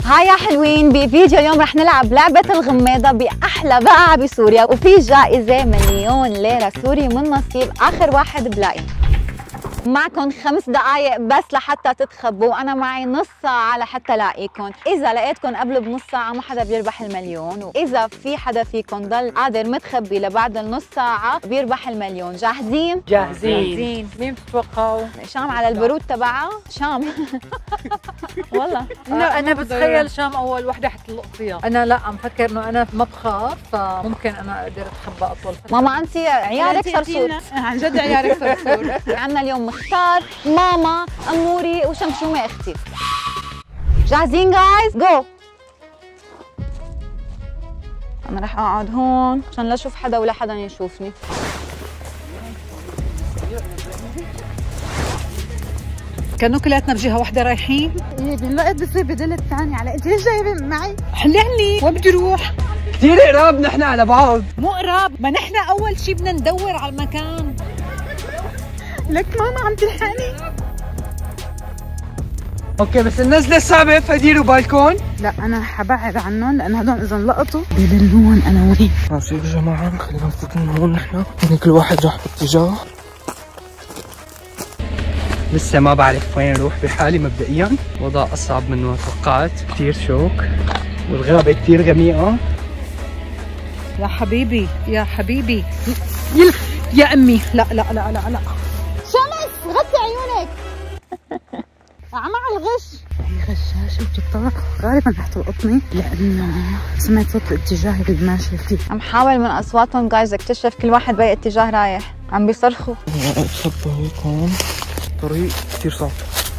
هاي يا حلوين، بفيديو اليوم رح نلعب لعبة الغماضة بأحلى بقعة بسوريا، وفي جائزة مليون ليرة سوري من نصيب آخر واحد بلاقي. معكم 5 دقايق بس لحتى تتخبوا، وأنا معي نص ساعة لحتى لاقيكم. إذا لقيتكم قبل بنص ساعة ما حدا بيربح المليون، وإذا في حدا فيكم ضل قادر متخبي لبعد النص ساعة بيربح المليون. جاهزين؟ جاهزين. مين بتتوقعوا؟ شام على البرود تبعها؟ شام والله انا بتخيل شام اول وحده حتلقط فيها. انا لا مفكر انه انا ما بخاف، فممكن انا اقدر اتخبى اطول فتره. ماما انت عيارك صرصور، عن جد عيارك صرصور. عندنا اليوم مختار، ماما، اموري وشمشومه اختي. جاهزين جايز؟ جو. انا رح اقعد هون عشان لا اشوف حدا ولا حدا يشوفني. كانوا كلاتنا بجهه واحده رايحين. ايه بالوقت بصير بدل الثاني على انت ليش جايبه معي؟ حلي عني، وين بدي اروح؟ كثير قراب نحن على بعض. مو قراب، ما نحن اول شيء بدنا ندور على المكان. لك ماما عم تلحقني. اوكي بس النزله صعبه فديروا بالكم. لا انا حبعد عنهم لانه هدول اذا لقطوا بيدلون انا وين. ماشي يا جماعه، خلينا نفوت من هون نحن، يعني كل واحد راح باتجاه. لسه ما بعرف وين اروح بحالي مبدئيا، وضع اصعب من ما توقعت، كثير شوك والغابه كثير غميقه. يا حبيبي يا حبيبي يا امي، لا لا لا لا لا شمس غطي عيونك. عم على الغش. هي غشاشه وبتطلع غالبا رح تلقطني لانه سمعت صوت الاتجاه اللي ماشي فيه. عم حاول من اصواتهم جايز اكتشف كل واحد باي اتجاه رايح، عم بيصرخوا. اتخبى هيك هون، الطريق كثير صعب.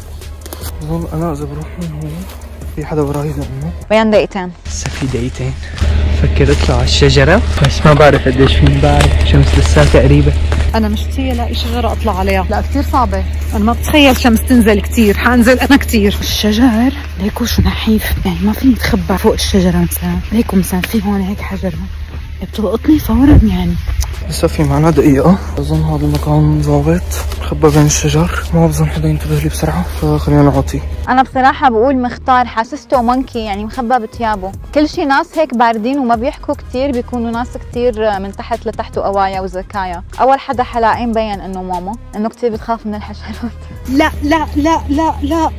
بظن انا اذا بروح من هون في حدا وراي لانه بين دقيقتين. لسه في دقيقتين. فكر اطلع على الشجره بس ما بعرف قديش فيني، بعرف شمس لساتها قريبه. انا مشتيه الاقي شجره اطلع عليها، لا كثير صعبه. انا ما بتخيل شمس تنزل كثير، حانزل انا كثير. الشجر ليكو شو نحيف، يعني ما فيني اتخبى فوق الشجره مثلا. ليكو مثلا في هون هيك حجر بتلقطني فورا يعني. لسه في معنا دقيقة، بظن هذا المكان ظابط، مخبى بين الشجر، ما بظن حدا ينتبه لي بسرعة، فخلينا نعطي. أنا بصراحة بقول مختار، حاسسته مونكي يعني مخبى بثيابه، كل شي ناس هيك باردين وما بيحكوا كثير، بيكونوا ناس كثير من تحت لتحت وقوايا وذكايا. أول حدا حلاقيه مبين إنه ماما، إنه كثير بتخاف من الحشرات. لا لا لا لا لا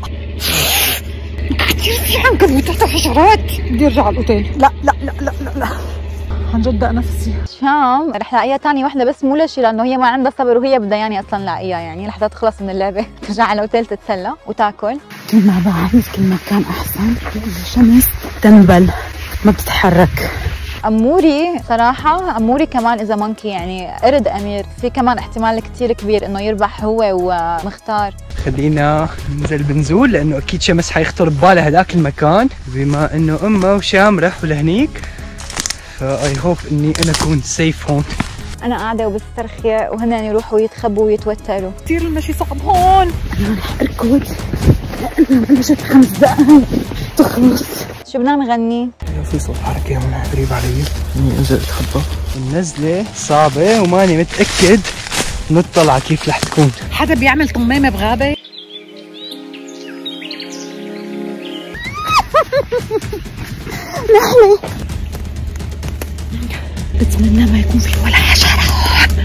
كثير في عنكبوت تحت حشرات، بدي ارجع على الاوتيل. لا لا لا لا لا لا عن جد نفسي. شام رح لاقيها ثاني وحده بس مو لشي، لانه هي ما عندها صبر وهي بدها ياني اصلا لاقيها، يعني لحتى تخلص من اللعبه ترجع على الاوتيل تتسلى وتاكل. كل ما بعد كل ما كان احسن، لانه الشمس تنبل ما بتتحرك. اموري صراحه، اموري كمان اذا مونكي يعني قرد امير، في كمان احتمال كثير كبير انه يربح هو ومختار. خلينا ننزل بنزول لانه اكيد شمس حيخطر ببالها هذاك المكان، بما انه امه وشام راحوا لهنيك، فاي هوب اني انا اكون سيف هون. انا قاعده وبسترخي وهن يروحوا يتخبوا ويتوتروا. كثير المشي صعب هون. انا رح اركض لانه بلشت 5 دقائق تخلص. شو بدنا نغني؟ في صوت حركه هون قريب علي، اني انزل اتخبى. النزله صعبه وماني متاكد من الطلعه كيف رح تكون. حدا بيعمل طمامه بغابه؟ نحن بتمنى ما يكون في ولا حشرة هون.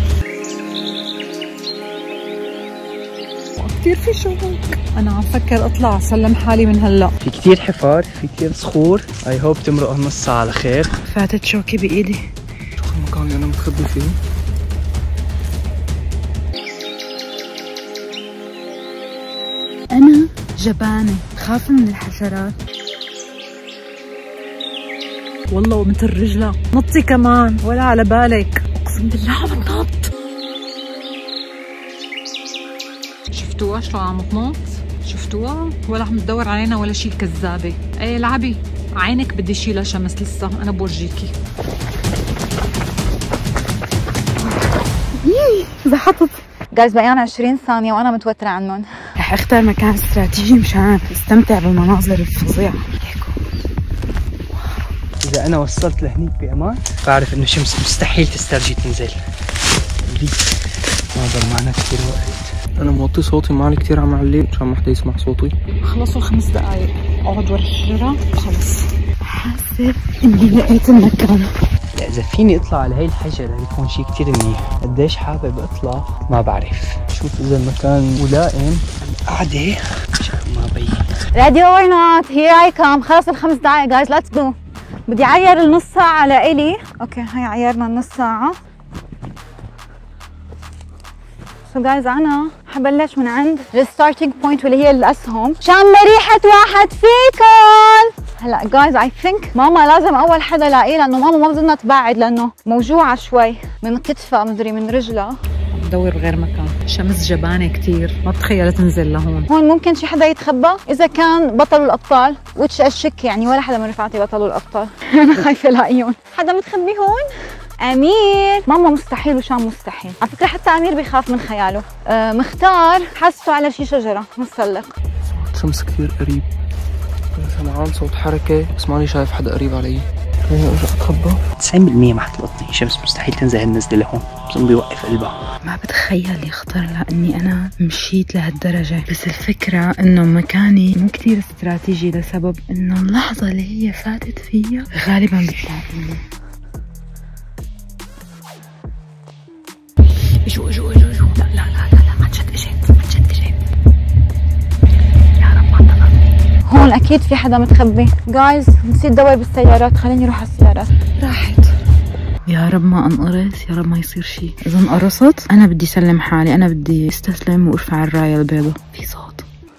كثير في شوك. انا عم فكر اطلع اسلم حالي من هلا. في كثير حفار، في كثير صخور، اي هوب تمرق هالنص ساعة على خير. فاتت شوكي بايدي. شوف المكان اللي انا متخبي فيه. انا جبانة، خاف من الحشرات. والله ومثل رجلها، نطي كمان ولا على بالك، اقسم بالله عم تنط. شفتوها شلون عم تنط؟ شفتوها؟ ولا عم تدور علينا ولا شيء كذابة. ايه العبي، عينك بدي شيلها شمس لسه، انا بورجيكي. زحطت. جايز بقيان 20 ثانية وانا متوترة عنهم. رح اختار مكان استراتيجي مشان استمتع بالمناظر الفظيعة. إذا أنا وصلت لهنيك بأمان بعرف إنه شمس مستحيل تسترجي تنزل. ما ضل معنا كثير وقت. أنا موطي صوتي، ما علي كثير عم علي مشان ما حدا يسمع صوتي. خلصوا 5 دقايق. اقعد ورا الشجرة. خلص حاسة اني لقيت المكان. لا اذا فيني اطلع على هي الحجرة بيكون شيء كتير منيح. قديش حابب اطلع ما بعرف. شوف اذا المكان ملائم القعدة عشان ما بين. ريدي اور نوت، هير اي كام. خلص ال5 دقايق جايز، ليتس جو. بدي اعير النص ساعة لإلي. اوكي هاي عيرنا النص ساعة. سو جايز انا حبلش من عند الستارتنج بوينت واللي هي الاسهم. شم ريحة واحد فيكم. هلا جايز اي ثينك ماما لازم اول حدا لاقيه، لانه ماما ما بدنا تبعد لانه موجوعة شوي من كتفها مدري من رجلها. بدور بغير مكان، شمس جبانة كتير، ما بتخيل تنزل لهون. هون ممكن شي حدا يتخبى اذا كان بطل الابطال، وتش اشك يعني ولا حدا من رفقاتي بطلوا الابطال. انا خايفة الاقيهم. حدا متخبي هون؟ امير. ماما مستحيل وشام مستحيل. على فكرة حتى امير بيخاف من خياله. مختار حاسه على شي شجرة متسلق. صوت شمس كثير قريب، سمعان صوت حركة بس ماني شايف حدا قريب علي. خليني ارجع اتخبى. 90% ما حتلقطني الشمس، مستحيل تنزل النزلة لهون، بظن بيوقف قلبها. ما بتخيل يخطر لاني انا مشيت لهالدرجة، بس الفكرة انه مكاني مو كثير استراتيجي لسبب انه اللحظة اللي هي فاتت فيها غالبا بتلاقيني. اجوا لا ما تشد اجيت. يا رب ما انتظرني. هون اكيد في حدا متخبي. جايز نسيت دور بالسيارات، خليني اروح على السيارات. راحت. يا رب ما انقرص، يا رب ما يصير شيء. اذا انقرصت انا بدي سلم حالي، انا بدي استسلم وارفع الرايه البيضاء. في صوت.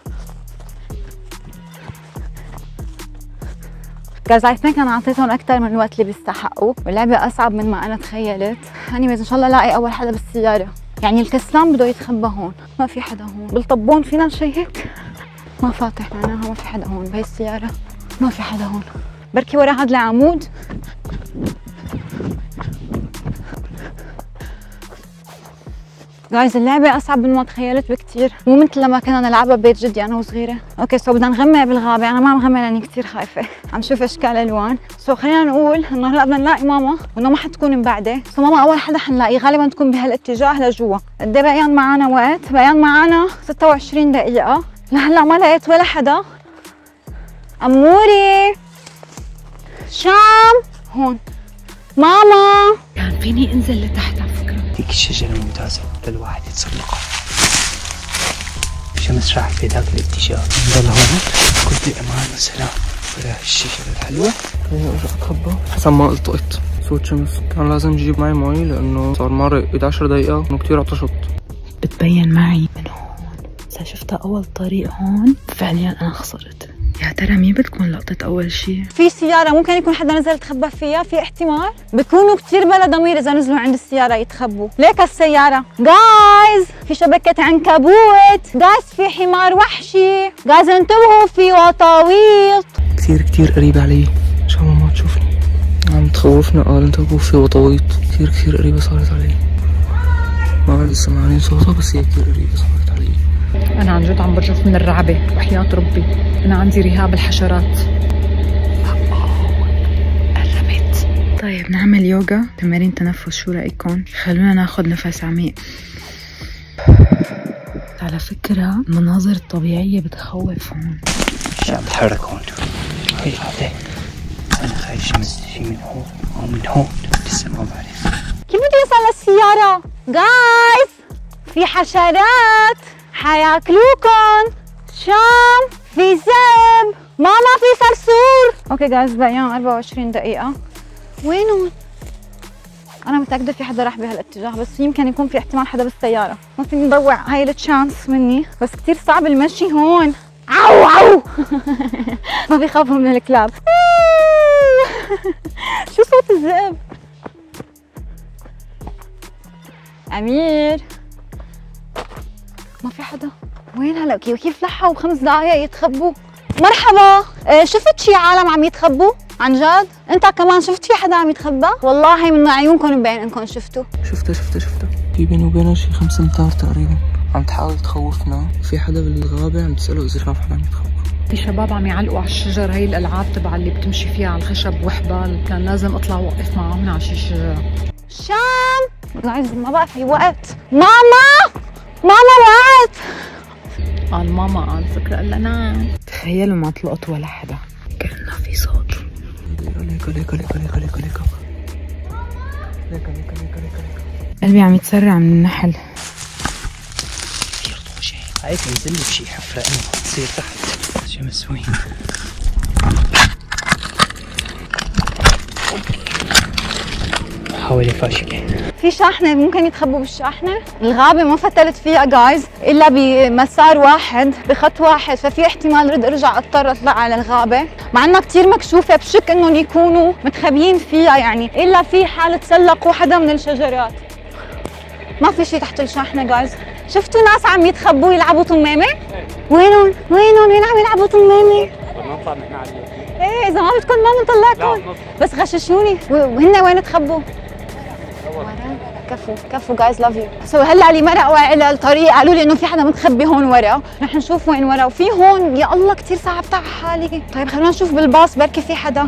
جايز اي ثينك انا اعطيتهم اكثر من الوقت اللي بيستحقوا، واللعبه اصعب من ما انا تخيلت. اني ان شاء الله الاقي اول حدا بالسياره. يعني الكسلان بده يتخبى هون. ما في حدا هون. بالطبون فينا نشيك؟ ما فاتح معناها ما في حدا هون بهي السياره. ما في حدا هون. بركي ورا هذا العمود. جايز اللعبة أصعب من ما تخيلت بكتير، مو مثل لما كنا نلعبها ببيت جدي أنا وصغيرة. أوكي سو بدنا نغمق بالغابة، أنا ما مغمق لأني كتير خايفة، عم شوف أشكال ألوان. سو خلينا نقول إنه هلا بدنا نلاقي ماما وإنه ما حتكون مبعدة. سو ماما أول حدا حنلاقيه غالبا تكون بهالاتجاه لجوا. قد إيه بقيان معنا وقت؟ بقيان معنا 26 دقيقة، لهلا ما لقيت ولا حدا. أموري شام هون. ماما كان فيني انزل لتحت على فكرة. هيك الشجرة ممتازة للواحد يتسلقها. الشمس راحت في ذاك الاتجاه. نضل هون كل بأمان وسلام ورا الشجرة الحلوة. خليني ارجع اتخبى حسن ما التقط صوت شمس. كان لازم اجيب معي مي لانه صار مر 11 دقيقة انه كثير عطشت. بتبين معي من هون. إذا شفتها أول طريق هون فعليا أنا خسرت. يا ترى مين بتكون لقطة أول شيء؟ في سيارة ممكن يكون حدا نزل يتخبى فيها، في احتمال. بيكونوا كتير بلا ضمير إذا نزلوا عند السيارة يتخبوا، ليك السيارة. جايز في شبكة عنكبوت، جايز في حمار وحشي، جايز انتبهوا في وطاويط. كثير قريب علي، عشان ما تشوفني. عم تخوفنا. قال انتبهوا في وطاويط. كثير قريبة صارت علي. ما بعد سمعانين صوتها بس هي كثير قريبة صارت علي. أنا عن جد عم برجف من الرعبة وحياة ربي. أنا عندي رهاب الحشرات. قربت. طيب نعمل يوغا، تمارين تنفس، شو رأيكم؟ خلونا ناخذ نفس عميق. على فكرة المناظر الطبيعية بتخوف هون. شو عم بتحرك هون؟ هي قاعدة. أنا خايف شمس تجي من هون أو من هون، لسه ما بعرف. كيف بدي أوصل للسيارة؟ جايز في حشرات حياكلوكن. شام في ذئب. ماما في صرصور. اوكي جايز بقيان 24 دقيقة. وينهم؟ أنا متأكدة في حدا راح بهالاتجاه، بس يمكن يكون في احتمال حدا بالسيارة. ما فيني نضوع هاي التشانس مني، بس كتير صعب المشي هون. عو ما بيخافوا من الكلاب. شو صوت الذئب؟ أمير ما في حدا. وين هلا؟ كيف لحقوا ب5 دقايق يتخبوا؟ مرحبا. شفت شي عالم عم يتخبوا؟ عن جد؟ انت كمان شفت في حدا عم يتخبى؟ والله من عيونكم مبين انكم شفتوا. شفتها. في بيني وبينها شي 5 امتار تقريبا. عم تحاول تخوفنا. في حدا بالغابة عم تسأله إذا شاف حدا عم يتخبى. في شباب عم يعلقوا على الشجر، هي الألعاب تبع اللي بتمشي فيها على الخشب وحبال. كان لازم أطلع وقف معهم على شي شجرة. شام جايز ما بقى في وقت. ماما وقت. قال ماما قال فكرة قال لها نعم. تخيلوا ما طلقت ولا حدا، كأنه في صوت. قلبي عم يتسرع من النحل. هاي تنزل لي بشي حفرة انه تصير تحت شمس وين. حاولي فاشلة. في شاحنة ممكن يتخبوا بالشاحنة. الغابة ما فتلت فيها جايز إلا بمسار واحد بخط واحد، ففي احتمال رد ارجع اضطر اطلع على الغابة، مع انها كتير مكشوفة بشك انهم يكونوا متخبيين فيها يعني، إلا في حال تسلقوا حدا من الشجرات. ما في شي تحت الشاحنة جايز. شفتوا ناس عم يتخبوا يلعبوا طمامة؟ وين عم يلعبوا طمامة؟ نطلع نحن عليه. ايه اذا ما بدكم ما بنطلعكم، بس غششوني. وهن وين تخبوا؟ كفو جايز لاف يو. سو هلا اللي مرقوا على الطريق قالوا لي انه في حدا متخبي هون ورا، رح نشوف وين ورا. وفي هون يا الله كثير صعبت على حالي. طيب خلونا نشوف بالباص بركي في حدا.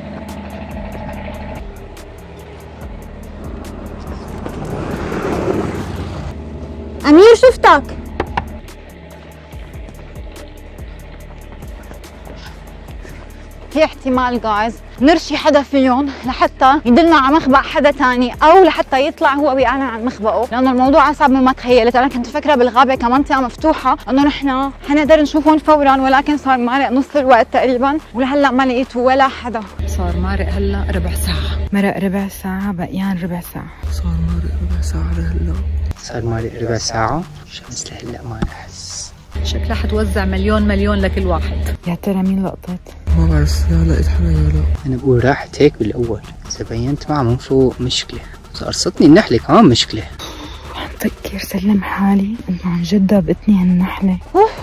امير شفتك. في احتمال جايز نرشي حدا فيهم لحتى يدلنا على مخبأ حدا تاني، او لحتى يطلع هو ويعلن عن مخبأه، لانه الموضوع اصعب مما تخيلت. انا كنت فكره بالغابه كمنطقه مفتوحه انه نحن حنقدر نشوفهم فورا، ولكن صار مارق نص الوقت تقريبا ولهلا ما لقيت ولا حدا. صار مارق هلا ربع ساعه، مرق ربع ساعه، بقيان ربع ساعه. صار مارق ربع ساعة لهلا. صار مارق ربع ساعة، شمس لهلا ما نحس. شكلها حتوزع مليون لكل واحد. يا ترى مين لقطت؟ ما بعرف يا لقيت حدا يا لا. انا بقول راحت هيك بالاول، اذا بينت معها من فوق مشكلة، اذا قرصتني النحلة كمان مشكلة. عم فكر سلم حالي انه عن جد دابتني هالنحلة.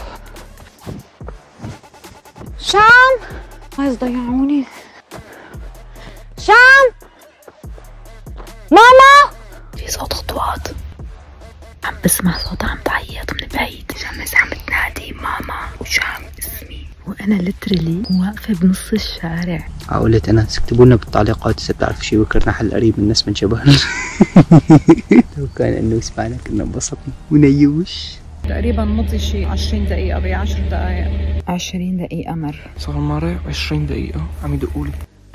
شام عايز ضيعوني. شام ماما، في صوت خطوات، عم بسمع صوتها عم تعيط من بعيد. شمس عم تنادي ماما وشام اسمي، وانا لترلي واقفه بنص الشارع. قلت انا اكتبوا لنا بالتعليقات اذا بتعرفوا شيء بكر نحل قريب من الناس من شبهنا. لو كان انه سمعنا كنا انبسطنا ونيوش. تقريبا مضي شي 20 دقيقة، بي 10 دقائق 20 دقيقة مر. صار مارق 20 دقيقة عم يدقولي.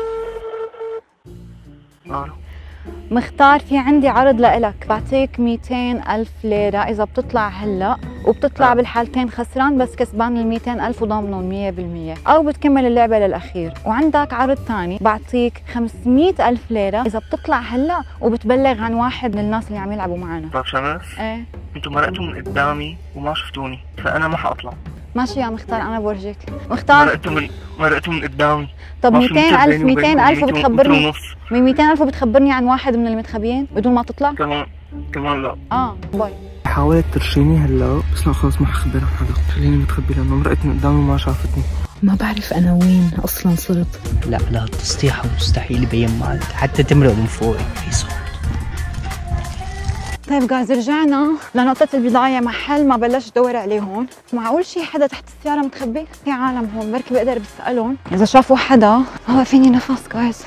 مختار في عندي عرض لإلك، بعطيك 200,000 ليرة إذا بتطلع هلأ، وبتطلع بالحالتين خسران بس كسبان ال 200,000 وضامنهم 100%، أو بتكمل اللعبة للأخير. وعندك عرض ثاني بعطيك 500,000 ليرة إذا بتطلع هلأ وبتبلغ عن واحد من الناس اللي عم يلعبوا معنا. طيب شمس، إيه انتوا مرقتوا من قدامي وما شفتوني، فأنا ما حأطلع. ماشي يا مختار، أنا بورجيك. مختار مرقتوا من قدامي. طب 200,000 وبتخبرني من 200,000 وبتخبرني عن واحد من المتخبيين بدون ما تطلع؟ كمان لا. باي. حاولت ترشيني هلا بس لا خلص ما حخبر عن حدا، خليني متخبي لانه مرقت من قدامي وما شافتني. ما بعرف انا وين اصلا صرت. لا التسطيحة مستحيل يبين معك حتى تمرق من فوق في صوت. طيب جايز رجعنا لنقطة البداية، محل ما بلشت دور عليه هون. معقول شي حدا تحت السيارة متخبي؟ في عالم هون بركي بقدر بسألهم إذا شافوا حدا. فيني نفس جايز.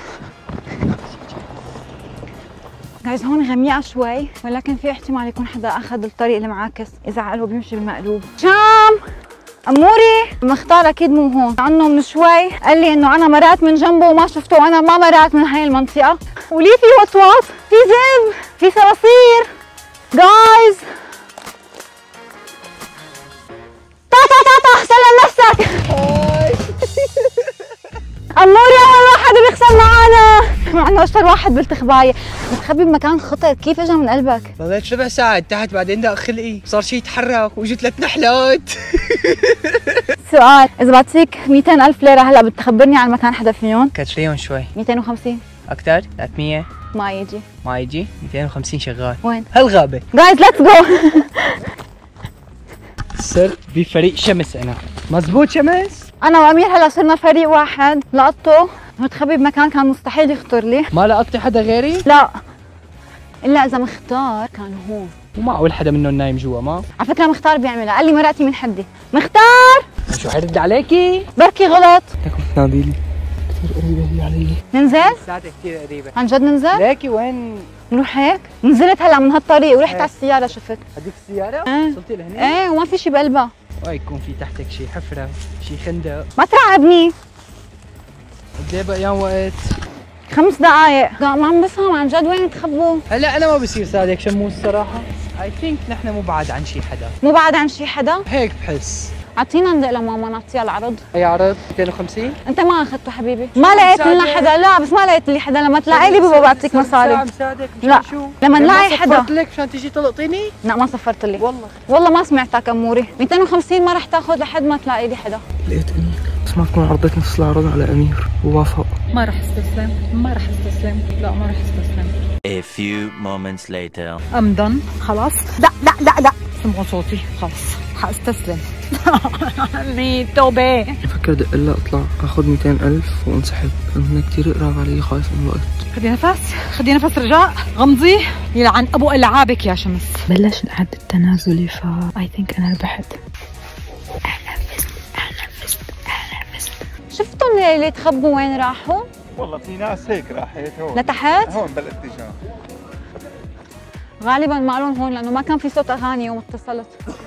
جايز هون غميقة شوي، ولكن في احتمال يكون حدا أخذ الطريق المعاكس، إذا عقله بيمشي بالمقلوب. شام أموري، مختار أكيد مو هون، عنه من شوي قال لي إنه أنا مرقت من جنبه وما شفته، وأنا ما مرقت من هاي المنطقة. وليه في وطواط، في ذئب، في صراصير. جايز تا سلم نفسك. أموري أول واحد بيخسر معنا، مع إنه أشطر واحد بالتخباية. متخبي بمكان خطر، كيف إجا من قلبك؟ ضليت ربع ساعة تحت، بعدين دق خلقي صار شي يتحرك وجوا 3 نحلات. سؤال، إذا بعطيك 200,000 ليرة هلا بتخبرني عن مكان حدا فيهم؟ كتريهم شوي. 250 أكتر؟ 300 ما يجي 250 شغال. وين؟ هالغابة. جايز ليتس جو. صرت بفريق شمس أنا. مزبوط شمس؟ أنا وأمير هلا صرنا فريق واحد. لقطته متخبي بمكان كان مستحيل يخطر لي. ما لقطتي حدا غيري؟ لا، إلا إذا مختار كان هون. ومعقول حدا منهم نايم جوا ما؟ على فكرة مختار بيعملها، قال لي مرقتي من حدي. مختار شو حرد عليكي؟ بركي غلط. لكن تناديلي كثير قريبة هي علي. ننزل؟ ساعتك كثير قريبة. عن جد ننزل؟ ليكي وين؟ نروح هيك؟ نزلت هلا من هالطريق ورحت على السيارة شفت. هديك السيارة؟ ايه وصلتي لهني؟ ايه وما في شي بقلبها. ويكون في تحتك شي حفرة شي خندق. ما ترعبني. قد ايه بقيان وقت؟ 5 دقايق. ما عم بفهم عن جد وين تخبوا. هلا انا ما بصير صادق شموس الصراحة. اي ثينك نحن مو بعاد عن شي حدا. مو بعد عن شي حدا؟ هيك بحس. اعطينا ندق لماما نعطيها العرض. اي عرض 250؟ انت ما اخذته حبيبي. ما لقيت لنا حدا. لا بس ما لقيت لي حدا. لما تلاقي لي بابا بعطيك مصاري. لا لما نلاقي حدا. صفرت لك مشان تيجي تلقطيني؟ لا ما صفرت لي. والله ما سمعتك اموري. 250 ما رح تاخذ لحد ما تلاقي لي حدا. لقيت امير بس ما تكون عرضت نفس العرض على امير ووافق. ما رح استسلم. لا ما رح استسلم. A few moments later. I'm done. خلاص. لا سمعوا صوتي. خلاص حاستسلم. توبة. بفكر دق لها اطلع اخذ 200,000 وانسحب لانه كثير قراب علي خايف من الوقت. خدي نفس رجاء. غمضي. يلعن ابو العابك يا شمس. بلش العد التنازلي اي ثينك انا ربحت. شفتوا اللي تخبوا وين راحوا؟ والله في ناس هيك راحت هون لتحت؟ هون بالاتجاه. غالبا معلوم هون لانه ما كان في صوت اغاني يوم اتصلت.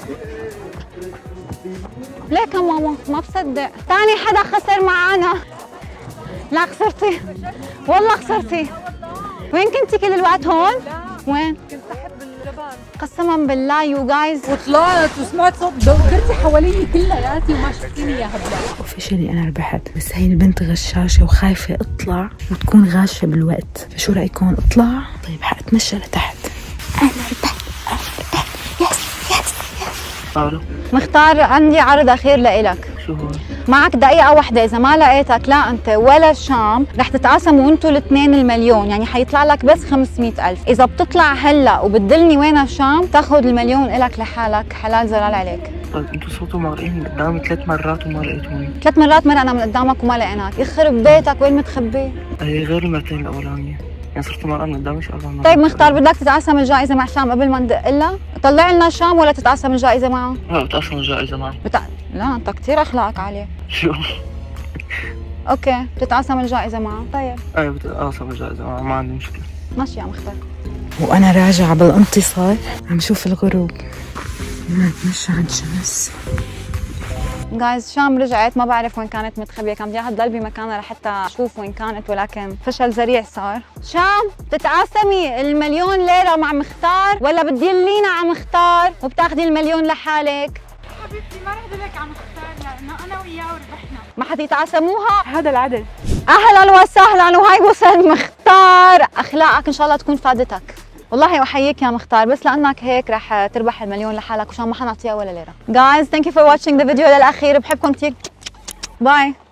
ليك يا ماما ما بصدق. ثاني حدا خسر معنا. لا خسرتي. والله خسرتي. وين كنتي كل الوقت هون؟ وين؟ كنت تحت بالجبال. قسما بالله يو جايز. وطلعت وسمعت صوت دورتي حواليني كلياتي وما شفتيني يا هبله. اوفيشلي انا ربحت، بس هي البنت غشاشه وخايفه اطلع وتكون غاشه بالوقت، فشو رايكم اطلع؟ طيب حاتمشى لتحت. انا ربحت. مختار عندي عرض اخير لإلك. شو هو؟ معك دقيقة واحدة، إذا ما لقيتك لا أنت ولا شام رح تتقاسموا أنتوا الاثنين المليون، يعني حيطلع لك بس 500,000. إذا بتطلع هلا وبتدلني وين شام تاخذ المليون إلك لحالك، حلال زلال عليك. طيب انتوا صوتوا مارقين قدامي 3 مرات وما لقيتوني. 3 مرات مرقنا من قدامك وما لقيناك، يخرب بيتك وين متخبي؟ هي غير المرتين الاولانيه، يعني صرت مرة من قدامي شي 4 مرات. طيب مختار بدك تتقاسم الجائزة مع شام قبل ما ندق لها؟ طلع لنا شام ولا تتقاسم الجائزة معه؟ لا بتقاسم الجائزة معي. لا أنت كثير أخلاقك عالية. شو؟ أوكي بتتقاسم الجائزة معه، طيب. ايه بتقاسم الجائزة معه، ما عندي مشكلة. ماشي يا مختار. وانا راجعه بالانتصار عم شوف الغروب، ما اتمشى عند شمس. جايز شام رجعت، ما بعرف وين كانت متخبيه، كان بدي اياها تضل بمكانها لحتى اشوف وين كانت، ولكن فشل ذريع صار. شام تتقاسمي المليون ليره مع مختار ولا بتدلينا على مختار وبتاخذي المليون لحالك؟ حبيبتي ما رح ادلك على مختار لانه انا وياه وربحنا. ما حتتقاسموها؟ هذا العدل. اهلا وسهلا، وهي وصل مختار. اخلاقك ان شاء الله تكون فادتك. والله احييك يا مختار، بس لانك هيك رح تربح المليون لحالك وشان ما حنعطيها ولا ليره. جايز ثانك يو فور واتشينج ذا فيديو للاخير، بحبكم كثير. باي.